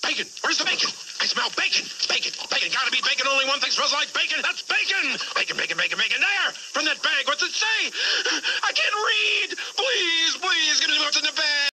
Bacon. Where's the bacon? I smell bacon. Bacon. Bacon. Gotta be bacon. Only one thing smells like bacon. That's bacon. Bacon, bacon, bacon, bacon. There! From that bag. What's it say? I can't read. Please, please, give me what's in the bag.